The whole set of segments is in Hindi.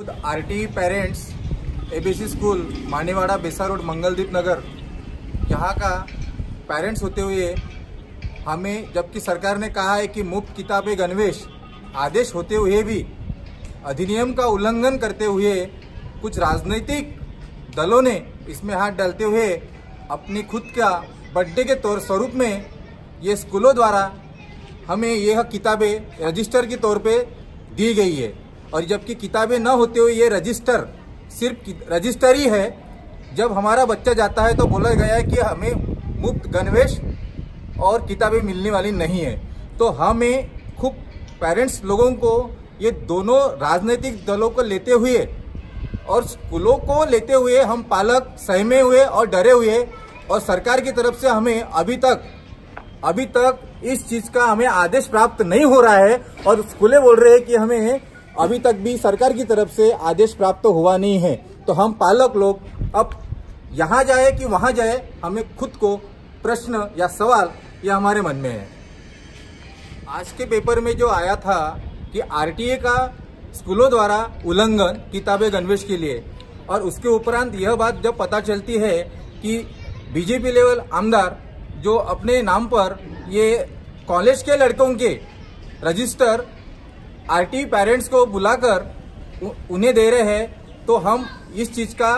RT parents ABC school Manewada Besa road Mangaldeep Nagar यहाँ का पेरेंट्स होते हुए हमें, जबकि सरकार ने कहा है कि मुफ्त किताबें गणवेश आदेश होते हुए भी अधिनियम का उल्लंघन करते हुए कुछ राजनीतिक दलों ने इसमें हाथ डालते हुए अपनी खुद का बर्थडे के तौर स्वरूप में ये स्कूलों द्वारा हमें यह किताबें रजिस्टर के तौर पे दी गई है। और जबकि किताबें न होते हुए ये रजिस्टर सिर्फ रजिस्टर ही है। जब हमारा बच्चा जाता है तो बोला गया है कि हमें मुफ्त गणवेश और किताबें मिलने वाली नहीं है। तो हमें खूब पेरेंट्स लोगों को ये दोनों राजनीतिक दलों को लेते हुए और स्कूलों को लेते हुए हम पालक सहमे हुए और डरे हुए, और सरकार की तरफ से हमें अभी तक इस चीज का हमें आदेश प्राप्त नहीं हो रहा है। और स्कूलें बोल रहे हैं कि हमें अभी तक भी सरकार की तरफ से आदेश प्राप्त हुआ नहीं है। तो हम पालक लोग अब यहाँ जाए कि वहाँ जाए, हमें खुद को प्रश्न या सवाल यह हमारे मन में है। आज के पेपर में जो आया था कि आरटीए का स्कूलों द्वारा उल्लंघन किताबें गणवेश के लिए, और उसके उपरांत यह बात जब पता चलती है कि बीजेपी लेवल आमदार जो अपने नाम पर ये कॉलेज के लड़कों के रजिस्टर आरटी पेरेंट्स को बुलाकर उन्हें दे रहे हैं, तो हम इस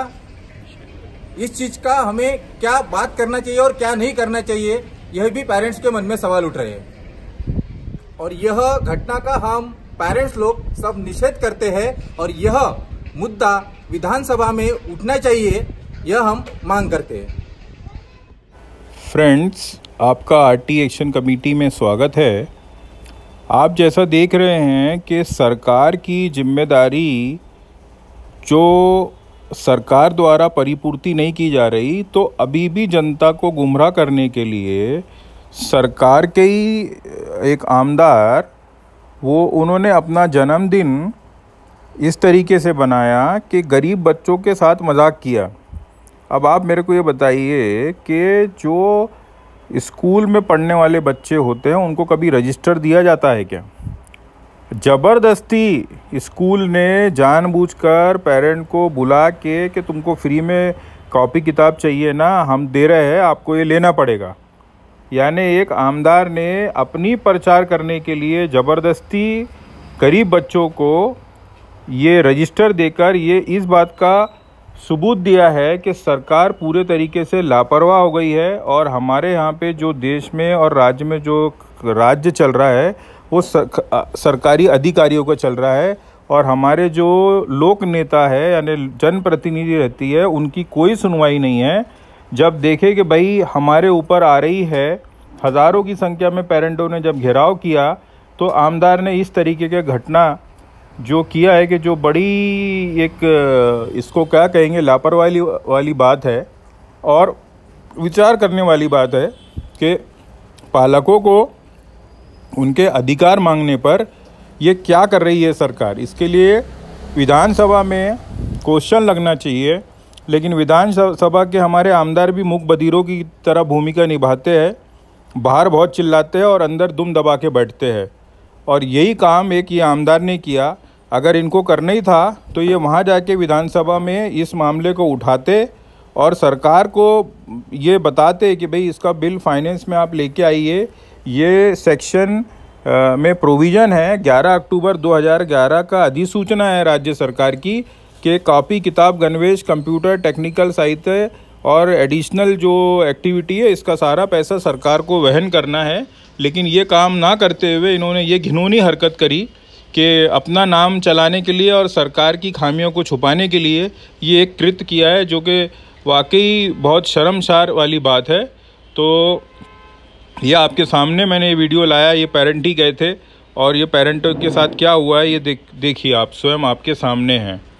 चीज का हमें क्या बात करना चाहिए और क्या नहीं करना चाहिए, यह भी पेरेंट्स के मन में सवाल उठ रहे हैं। और यह घटना का हम पेरेंट्स लोग सब निषेध करते हैं और यह मुद्दा विधानसभा में उठना चाहिए, यह हम मांग करते हैं। फ्रेंड्स, आपका आरटी एक्शन कमेटी में स्वागत है। आप जैसा देख रहे हैं कि सरकार की जिम्मेदारी जो सरकार द्वारा परिपूर्ति नहीं की जा रही, तो अभी भी जनता को गुमराह करने के लिए सरकार के ही एक आमदार उन्होंने अपना जन्मदिन इस तरीके से बनाया कि गरीब बच्चों के साथ मजाक किया। अब आप मेरे को ये बताइए कि जो स्कूल में पढ़ने वाले बच्चे होते हैं उनको कभी रजिस्टर दिया जाता है क्या? ज़बरदस्ती स्कूल ने जानबूझकर पेरेंट को बुला के कि तुमको फ्री में कॉपी किताब चाहिए ना, हम दे रहे हैं, आपको ये लेना पड़ेगा। यानी एक आमदार ने अपनी प्रचार करने के लिए ज़बरदस्ती गरीब बच्चों को ये रजिस्टर देकर ये इस बात का सबूत दिया है कि सरकार पूरे तरीके से लापरवाह हो गई है। और हमारे यहाँ पे जो देश में और राज्य में जो राज्य चल रहा है वो सरकारी अधिकारियों का चल रहा है, और हमारे जो लोक नेता है यानी जनप्रतिनिधि रहती है उनकी कोई सुनवाई नहीं है। जब देखे कि भाई हमारे ऊपर आ रही है, हज़ारों की संख्या में पेरेंटों ने जब घेराव किया, तो आमदार ने इस तरीके के घटना जो किया है कि जो बड़ी एक इसको क्या कहेंगे लापरवाही वाली बात है और विचार करने वाली बात है कि पालकों को उनके अधिकार मांगने पर ये क्या कर रही है सरकार। इसके लिए विधानसभा में क्वेश्चन लगना चाहिए, लेकिन विधानसभा के हमारे आमदार भी मूक बधिरों की तरह भूमिका निभाते हैं, बाहर बहुत चिल्लाते हैं और अंदर दुम दबा के बैठते हैं। और यही काम एक ये आमदार ने किया। अगर इनको करना ही था तो ये वहाँ जाके विधानसभा में इस मामले को उठाते और सरकार को ये बताते कि भाई इसका बिल फाइनेंस में आप लेके आइए। ये सेक्शन में प्रोविज़न है 11 अक्टूबर 2011 का अधिसूचना है राज्य सरकार की कि कॉपी किताब गणवेश कंप्यूटर टेक्निकल साहित्य और एडिशनल जो एक्टिविटी है इसका सारा पैसा सरकार को वहन करना है। लेकिन ये काम ना करते हुए इन्होंने ये घिनौनी हरकत करी कि अपना नाम चलाने के लिए और सरकार की खामियों को छुपाने के लिए ये एक कृत्य किया है, जो कि वाकई बहुत शर्मसार वाली बात है। तो ये आपके सामने मैंने ये वीडियो लाया, ये पेरेंट ही गए थे और ये पेरेंट के साथ क्या हुआ है ये देखिए आप स्वयं आपके सामने हैं।